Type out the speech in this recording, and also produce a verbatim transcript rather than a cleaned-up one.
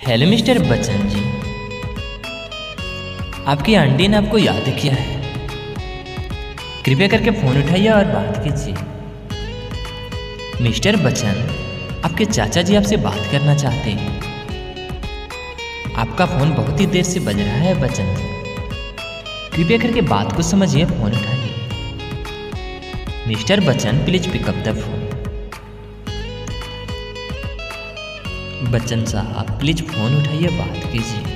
Hello mister Bachchan ji, आपकी aunty ने आपको याद किया है। कृपया करके फ़ोन उठाइए और बात कीजिए। मिस्टर बच्चन, आपके चाचा जी आपसे बात करना चाहते हैं। आपका फ़ोन बहुत ही देर से बज रहा है बच्चन जी, कृपया करके बात को समझिए, फ़ोन उठाइए। Mister Bachchan, please pick up the phone. Bachchan साहब, प्लीज़ फ़ोन उठाइए, बात कीजिए।